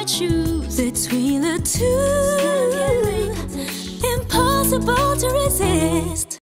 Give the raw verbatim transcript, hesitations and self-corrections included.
I choose between the two, impossible to resist.